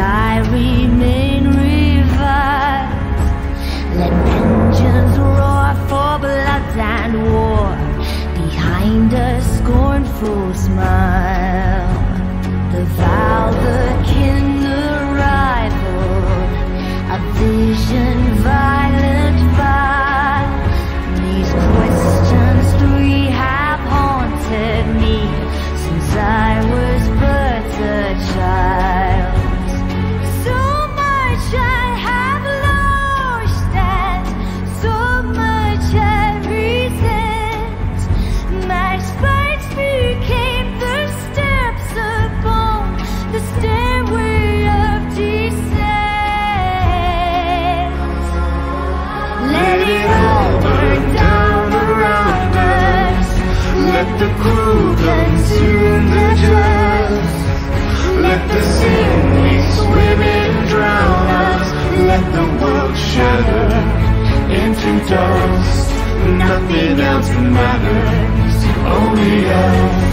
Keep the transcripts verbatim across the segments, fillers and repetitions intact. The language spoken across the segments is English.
I remain reviled. Let vengeance roar for blood and war behind a scornful smile. The vow, the kin, the rival, a vision violent by. These questions three have haunted me since I was but a child. So much I have lost and so much I resent. My spikes became the steps upon the stairway of descent. Let it all burn down around us. Let the cruel consume the just. Let the sin we swim in drown us. Let the world shatter into dust. Nothing else matters, only us.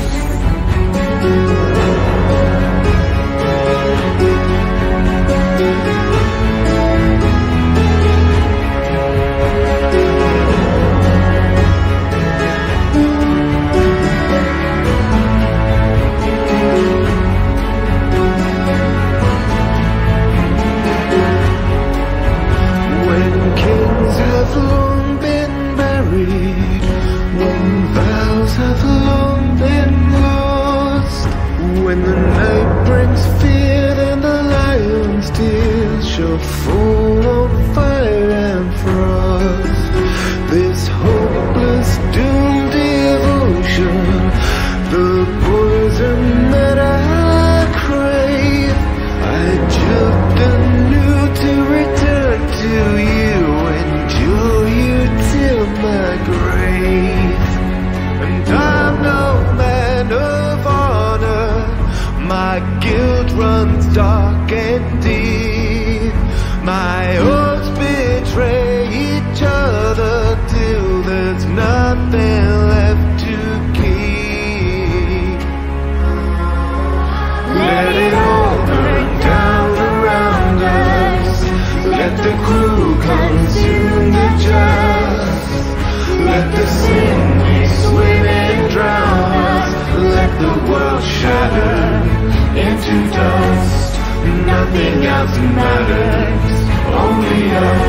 Have long been lost. When the night brings fear and the lion's tears shall fall on fire and frost. This hopeless doomed devotion, the poison that I crave, I jilt anew to return to you, endure you till my grave. And I'm no man of honor, my guilt runs dark and deep. My oaths betray each other till there's nothing left to keep. Let it all burn down around us. Let the cruel consume the just. Let the sin we swim in drown us. Let the world shatter into dust. Nothing else matters, only us.